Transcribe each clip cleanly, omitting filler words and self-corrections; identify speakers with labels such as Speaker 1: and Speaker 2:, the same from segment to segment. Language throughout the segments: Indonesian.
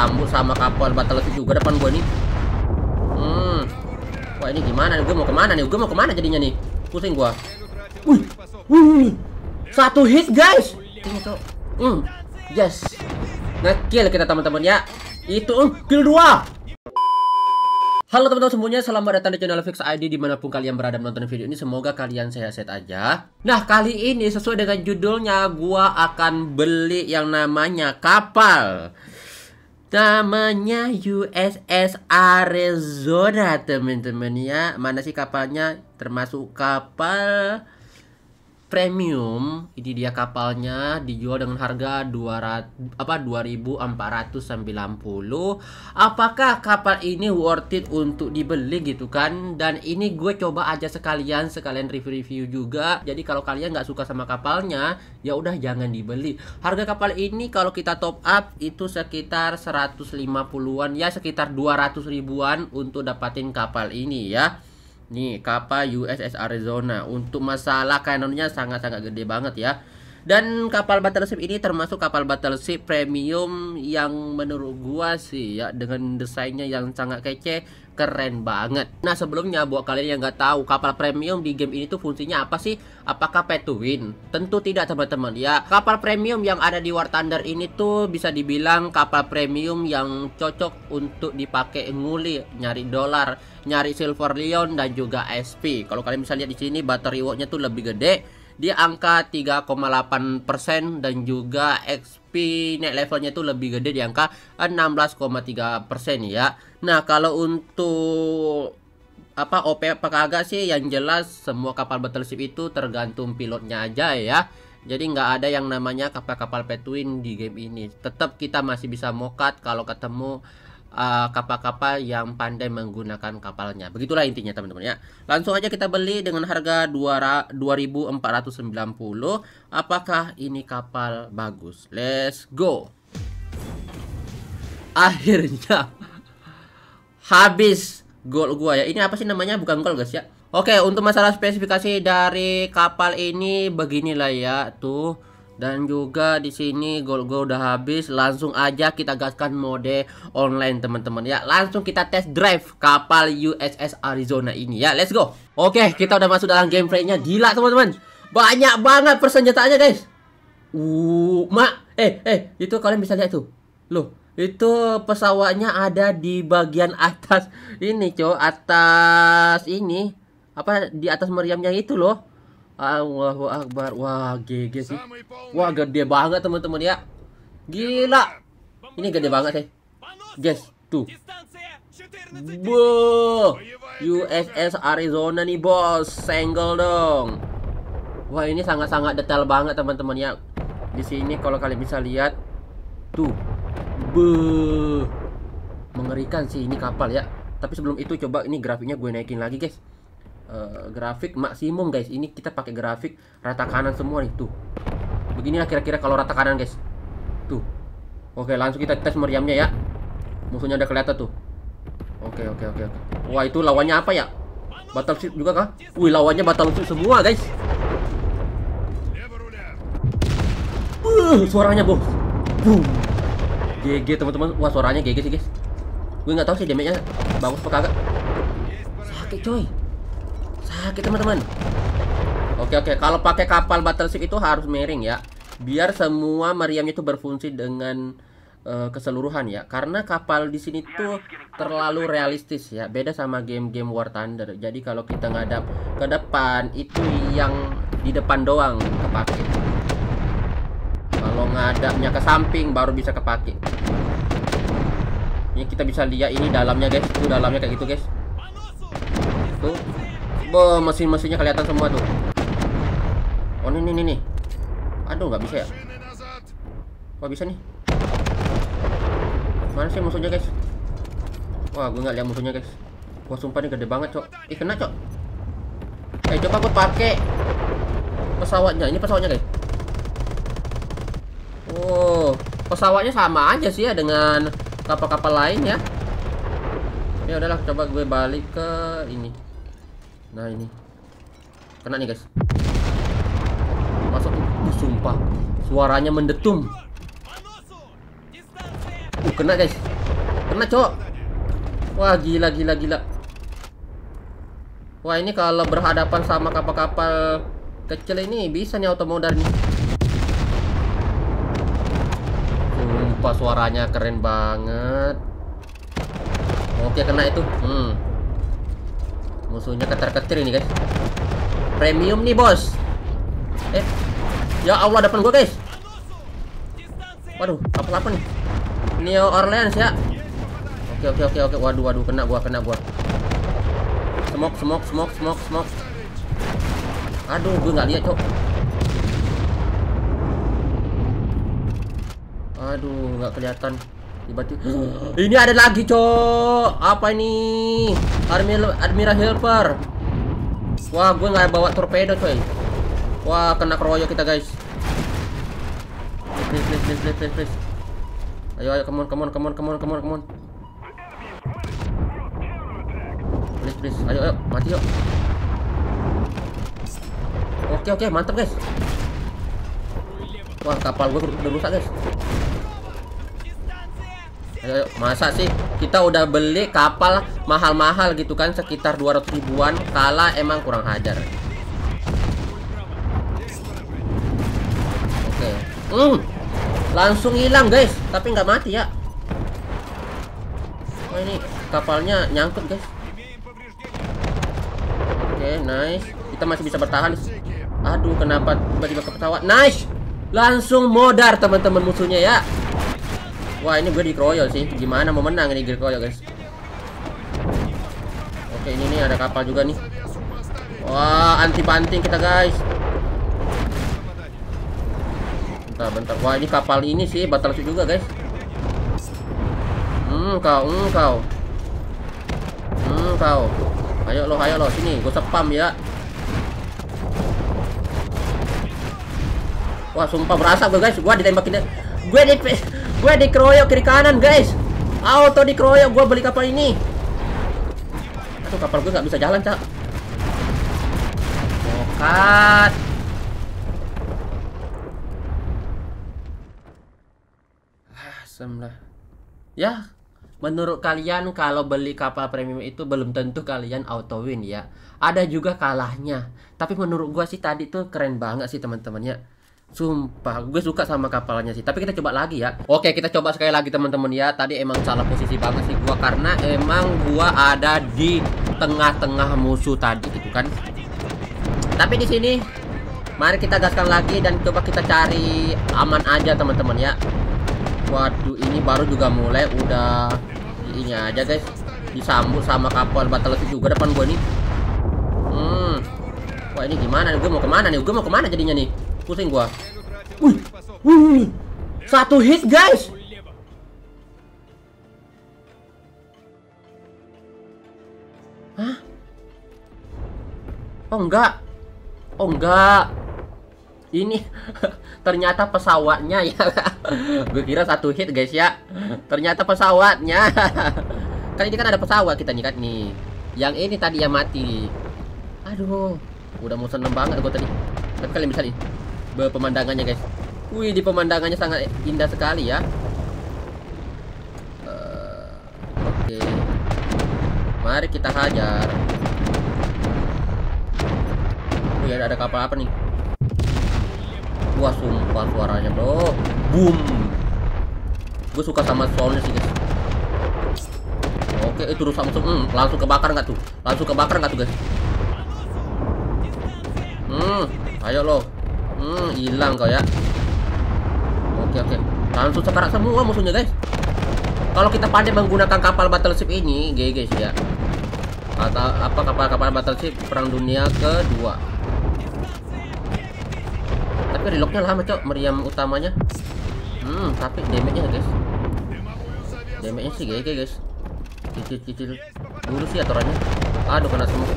Speaker 1: disambut sama kapal battleship juga depan gua nih. Wah, ini gimana nih? Gua mau kemana nih? Gua mau kemana jadinya nih? Pusing gua. Wih. Satu hit, guys. Ini tuh. Yes. Nge-kill kita teman-teman ya. Itu kill 2. Halo teman-teman semuanya, selamat datang di channel Fix ID dimanapun kalian berada menonton video ini. Semoga kalian sehat-sehat aja. Nah, kali ini sesuai dengan judulnya, gua akan beli yang namanya kapal. Namanya USS Arizona, teman-teman ya. Mana sih kapalnya? Termasuk kapal premium. Ini dia kapalnya, dijual dengan harga 2.490. Apakah kapal ini worth it untuk dibeli gitu kan? Dan ini gue coba aja sekalian review-review juga. Jadi kalau kalian nggak suka sama kapalnya, ya udah jangan dibeli. Harga kapal ini kalau kita top up itu sekitar 150-an ya, sekitar 200 ribuan untuk dapatin kapal ini ya. Nih kapal USS Arizona. Untuk masalah kanonnya sangat-sangat gede banget ya. Dan kapal battleship ini termasuk kapal battleship premium yang menurut gua sih ya, dengan desainnya yang sangat kece, keren banget. Nah sebelumnya buat kalian yang nggak tahu kapal premium di game ini tuh fungsinya apa sih? Apakah pay to win? Tentu tidak teman-teman ya. Kapal premium yang ada di War Thunder ini tuh bisa dibilang kapal premium yang cocok untuk dipakai nguli, nyari dolar, nyari silver lion dan juga SP. Kalau kalian bisa lihat di sini battle rewardnya tuh lebih gede. Dia angka 3,8% dan juga XP net levelnya itu lebih gede di angka 16,3% ya. Nah kalau untuk OP apa kagak sih, yang jelas semua kapal battleship itu tergantung pilotnya aja ya. Jadi nggak ada yang namanya kapal-kapal pay to win di game ini. Tetap kita masih bisa mokat kalau ketemu kapal-kapal yang pandai menggunakan kapalnya. Begitulah intinya teman-teman ya. Langsung aja kita beli dengan harga 2.490. Apakah ini kapal bagus? Let's go. Akhirnya habis gold gua ya. Ini apa sih namanya? Bukan gold guys ya. Oke, untuk masalah spesifikasi dari kapal ini beginilah ya tuh. Dan juga di sini gold gua udah habis. Langsung aja kita gaskan mode online teman-teman ya. Langsung kita test drive kapal USS Arizona ini ya. Let's go. Oke, kita udah masuk dalam gameplaynya. Gila teman-teman, banyak banget persenjataannya guys. Itu kalian bisa lihat tuh. Loh, itu pesawatnya ada di bagian atas ini cow. Atas ini apa, di atas meriamnya itu loh. Allahu Akbar. Wah GG sih. Wah gede banget teman-teman ya. Gila. Ini gede banget sih guys. Tuh USS Arizona nih bos. Senggol dong. Wah ini sangat-sangat detail banget teman-teman ya. Di sini kalau kalian bisa lihat tuh. Mengerikan sih ini kapal ya. Tapi sebelum itu coba ini grafiknya gue naikin lagi guys. Grafik maksimum guys. Ini kita pakai grafik rata kanan semua nih tuh. Beginilah kira-kira kalau rata kanan guys. Tuh. Oke, langsung kita tes meriamnya ya. Musuhnya udah kelihatan tuh. Oke. Wah, itu lawannya apa ya? Battleship juga kah? Wih, lawannya battleship semua guys. Suaranya bos. Boom. GG teman-teman. Wah, suaranya GG sih guys. Gue nggak tahu sih damage-nya bagus apa kagak. Sakit coy. Sakit teman-teman. Oke. Kalau pakai kapal battleship itu harus miring ya, biar semua meriamnya itu berfungsi dengan keseluruhan ya. Karena kapal di sini tuh terlalu realistis ya, beda sama game-game War Thunder. Jadi kalau kita ngadap ke depan itu yang di depan doang kepake. Kalau ngadapnya ke samping baru bisa kepake. Ini kita bisa lihat ini dalamnya guys. Itu dalamnya kayak gitu guys. Tuh. Mesin-mesinnya kelihatan semua tuh. Oh ini. Aduh nggak bisa ya. Wah bisa nih. Mana sih musuhnya guys? Wah gue nggak lihat musuhnya guys. Wah sumpah ini gede banget cok. Kena cok. Coba gue pakai pesawatnya. Ini pesawatnya guys. Oh pesawatnya sama aja sih ya dengan kapal-kapal lain ya. Ya udahlah, coba gue balik ke ini. Nah ini kena nih guys. Masuk tuh. Sumpah suaranya mendetum. Kena guys. Kena, cok. Wah, gila, gila, gila. Wah, ini kalau berhadapan sama kapal-kapal kecil ini bisa nih automodar nih. Sumpah, suaranya keren banget. Oke, kena itu. Musuhnya ketar-ketir ini, guys. Premium nih, bos. Ya Allah, depan gua, guys. Waduh, apa nih? New Orleans ya. Oke. Waduh, kena gua. Smoke. Aduh, gue nggak lihat, cok. Aduh, nggak kelihatan. Tiba-tiba ini ada lagi, cok. Apa ini? Admiral Helper. Wah, gue nggak bawa torpedo, coy. Wah, kena keroyok kita, guys. Please. Ayo, come on. Please. Ayo, mati yuk. Oke, mantap, guys. Wah, kapal gue udah rusak, guys. Ayo, masa sih kita udah beli kapal mahal-mahal gitu kan, sekitar 200 ribuan, kalah emang kurang hajar. Oke. Langsung hilang, guys, tapi nggak mati ya. Oh, ini kapalnya nyangkut, guys. Oke, nice. Kita masih bisa bertahan. Aduh, kenapa tiba-tiba ke pesawat? Nice. Langsung modar teman-teman musuhnya ya. Wah, ini gue dikeroyok sih. Gimana mau menang ini dikeroyok, guys? Oke, ini nih ada kapal juga nih. Wah, anti-banting kita, guys. Bentar. Wah, ini kapal ini sih battleship juga, guys. Kau. Ayo lo, sini, gue spam ya. Wah, sumpah berasa gue, guys. Gue ditembakin. Gue dikeroyok kiri kanan, guys. Auto dikeroyok. Gue beli kapal ini. Aduh, kapal gue nggak bisa jalan, cak. Bokat. Semlah. Ya, menurut kalian kalau beli kapal premium itu belum tentu kalian auto win ya. Ada juga kalahnya. Tapi menurut gua sih tadi tuh keren banget sih teman-teman ya. Sumpah, gue suka sama kapalnya sih. Tapi kita coba lagi ya. Oke, kita coba sekali lagi teman-teman ya. Tadi emang salah posisi banget sih gua, karena emang gua ada di tengah-tengah musuh tadi gitu kan. Tapi di sini mari kita gaskan lagi dan coba kita cari aman aja teman-teman ya. Waduh, ini baru juga mulai udah ini aja, guys. Disambut sama kapal battleship juga depan gua nih. Wah, ini gimana nih? Gue mau kemana nih? Gue mau kemana jadinya nih? Pusing gua. Wih. Satu hit, guys. Hah? Oh enggak. Ini ternyata pesawatnya ya. Gue kira satu hit, guys ya. Ternyata pesawatnya. Kan ini kan ada pesawat kita nih kan nih. Yang ini tadi yang mati. Aduh, udah mau seneng banget gue tadi. Tapi kalian bisa nih pemandangannya, guys. Wih, di pemandangannya sangat indah sekali ya. Oke. Mari kita hajar. Wih, ada kapal apa nih? Wah, sumpah suaranya, bro. Boom. Gue suka sama soundnya sih, guys. Oke, itu rusak musuh. Langsung kebakar nggak tuh? Guys? Ayo lo. Hilang kau ya. Oke. Langsung sekarat semua musuhnya, guys. Kalau kita pandai menggunakan kapal battleship ini, guys ya. Atau apa kapal battleship Perang Dunia Kedua. Tapi reloadnya lama, cok. Meriam utamanya. Tapi damage-nya, guys. Damage-nya sih GG, guys. Cicil dulu sih aturannya. Aduh, kena semua.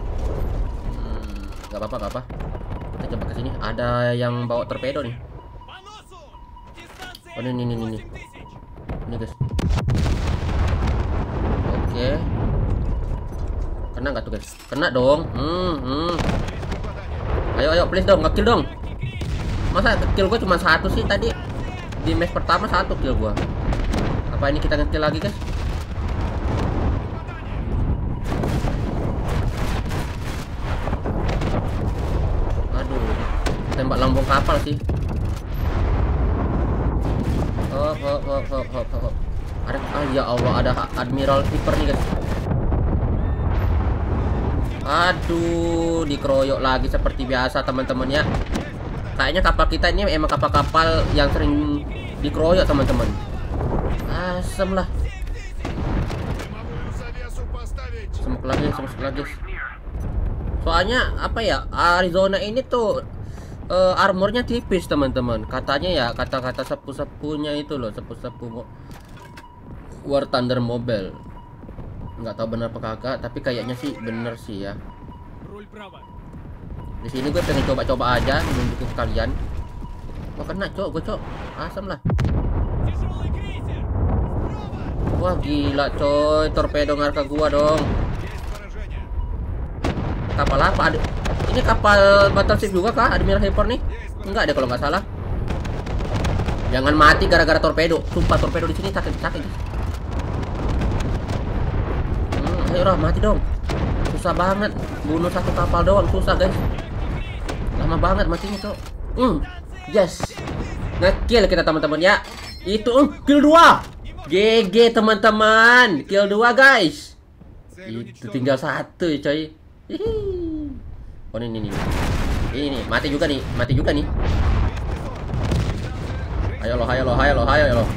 Speaker 1: Gak apa-apa. Kita coba ke sini. Ada yang bawa torpedo nih. Oh, ini. Ini, guys. Oke. Kena nggak tuh, guys? Kena dong. Ayo please dong, nge-kill dong. Masa kill gue cuma satu sih tadi? Di match pertama 1 kill gue. Apa ini kita nge-kill lagi, guys? tembak lambung kapal sih. Hop. Ada, ya Allah, ada Admiral Clipper nih guys. Aduh, dikeroyok lagi seperti biasa teman-teman ya. Kayaknya kapal kita ini emang kapal-kapal yang sering dikeroyok teman-teman. Asem lah. Semuk lagi. Soalnya apa ya, Arizona ini tuh armornya tipis teman-teman. Katanya ya, kata-kata sepu-sepunya itu loh, sepu-sepu War Thunder Mobile. Nggak tahu benar apa kagak, tapi kayaknya sih bener sih ya. Di sini gue pengen coba-coba aja nunjukin ke kalian. Wah, kena gue asam lah. Wah gila coy, torpedo ngarka gua dong. Kapal apa? Ini kapal battleship juga kah? Admiral Hyper nih? Enggak deh kalau nggak salah. Jangan mati gara-gara torpedo. Sumpah torpedo di sini sakit. Ayo Roh, mati dong. Susah banget. Bunuh satu kapal doang susah guys. Lama banget matinya tuh. Yes. Nge-kill kita teman-teman ya. Itu kill 2. GG teman-teman. Kill 2 guys. Itu tinggal 1 coy. Oh ini nih, mati juga nih. Ayo lo.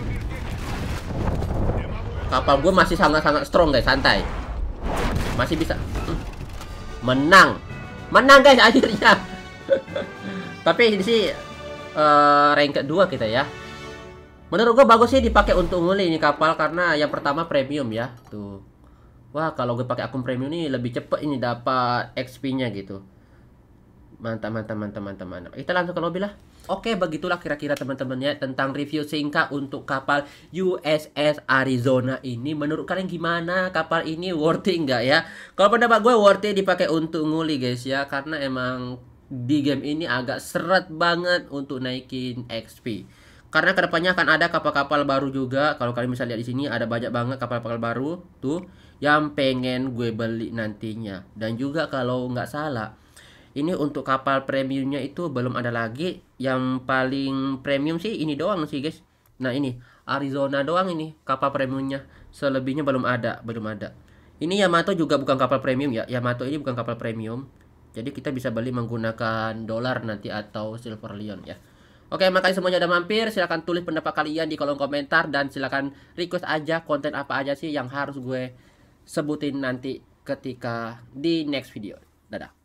Speaker 1: Kapal gue masih sangat-sangat strong guys, santai. Masih bisa. Menang guys akhirnya. Tapi di sini rank kedua kita ya. Menurut gue bagus sih dipakai untuk nguli ini kapal karena yang pertama premium ya. Tuh. Wah, kalau gue pakai akun premium ini lebih cepet ini dapat XP-nya gitu. Mantap. Kita langsung ke lobby lah. Oke, begitulah kira-kira teman-teman ya tentang review singkat untuk kapal USS Arizona ini. Menurut kalian gimana? Kapal ini worth it nggak ya? Kalau pendapat gue worth it dipakai untuk nguli guys ya, karena emang di game ini agak seret banget untuk naikin XP. Karena kedepannya akan ada kapal-kapal baru juga. Kalau kalian bisa lihat di sini ada banyak banget kapal-kapal baru tuh yang pengen gue beli nantinya. Dan juga kalau nggak salah, ini untuk kapal premiumnya itu belum ada lagi. Yang paling premium sih ini doang sih guys. Nah ini Arizona doang ini kapal premiumnya. Selebihnya belum ada. Ini Yamato juga bukan kapal premium ya. Yamato ini bukan kapal premium. Jadi kita bisa beli menggunakan dolar nanti atau silver lion ya. Oke, makasih semuanya udah mampir. Silahkan tulis pendapat kalian di kolom komentar. Dan silahkan request aja konten apa aja sih yang harus gue sebutin nanti ketika di next video. Dadah.